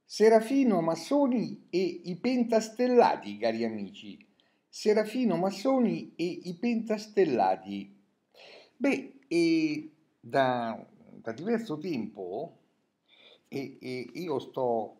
Serafino Massoni e i pentastellati, cari amici. Serafino Massoni e i pentastellati. Da diverso tempo io sto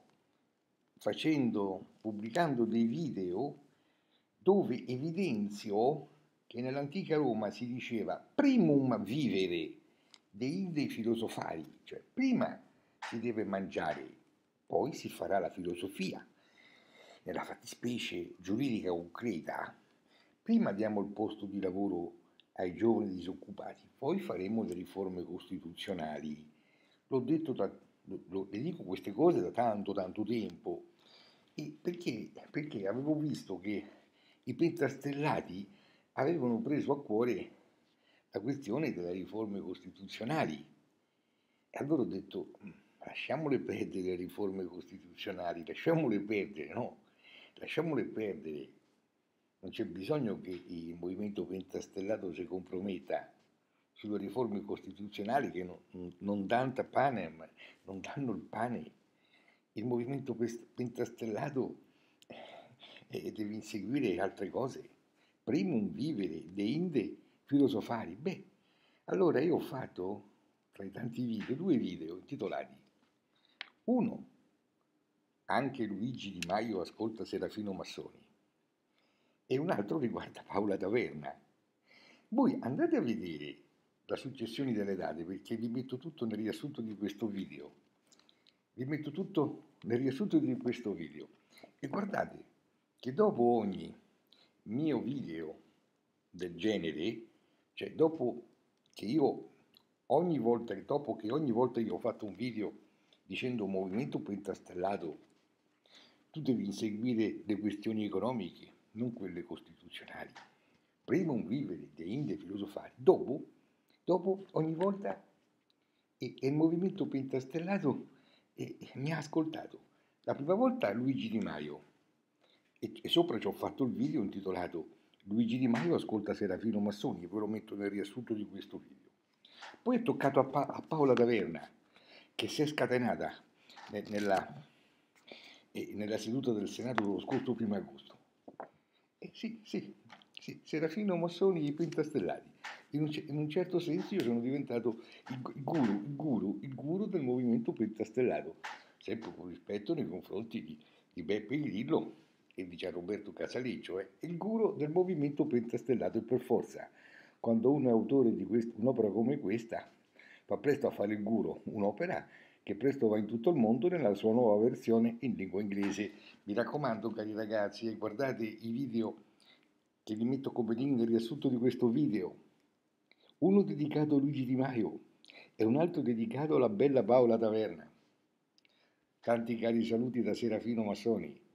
pubblicando dei video dove evidenzio che nell'antica Roma si diceva primum vivere deinde filosofari, cioè prima si deve mangiare, poi si farà la filosofia. Nella fattispecie giuridica concreta, prima diamo il posto di lavoro ai giovani disoccupati, poi faremo le riforme costituzionali. Le dico queste cose da tanto tempo, perché avevo visto che i pentastellati avevano preso a cuore la questione delle riforme costituzionali. E allora ho detto, lasciamole perdere le riforme costituzionali, lasciamole perdere, no? Lasciamole perdere. Non c'è bisogno che il movimento pentastellato si comprometta sulle riforme costituzionali che non danno pane, non danno il pane. Il movimento pentastellato deve inseguire altre cose. Primum vivere, deinde filosofari. Allora io ho fatto, tra i tanti video, 2 video intitolati. Uno, anche Luigi Di Maio ascolta Serafino Massoni, e un altro riguarda Paola Taverna. Voi andate a vedere la successione delle date, perché vi metto tutto nel riassunto di questo video. Vi metto tutto nel riassunto di questo video. E guardate che dopo ogni mio video del genere, cioè dopo che ogni volta io ho fatto un video dicendo movimento pentastellato, tu devi inseguire le questioni economiche, non quelle costituzionali. Prima un vivere deinde filosofari, dopo ogni volta il movimento pentastellato mi ha ascoltato. La prima volta Luigi Di Maio, e sopra ci ho fatto il video intitolato Luigi Di Maio ascolta Serafino Massoni, ve lo metto nel riassunto di questo video. Poi è toccato a Paola Taverna, che si è scatenata nella seduta del Senato dello scorso 1 agosto. Sì, Serafino Massoni e i pentastellati. In un certo senso io sono diventato il guru del movimento pentastellato, sempre con rispetto nei confronti di Beppe Grillo e di Gianroberto Casaleggio, il guru del movimento pentastellato, e per forza, quando uno è autore di un'opera come questa, fa presto a fare il guru, un'opera che presto va in tutto il mondo nella sua nuova versione in lingua inglese. Mi raccomando, cari ragazzi, guardate i video che vi metto come link nel riassunto di questo video. Uno dedicato a Luigi Di Maio e un altro dedicato alla bella Paola Taverna. Tanti cari saluti da Serafino Massoni.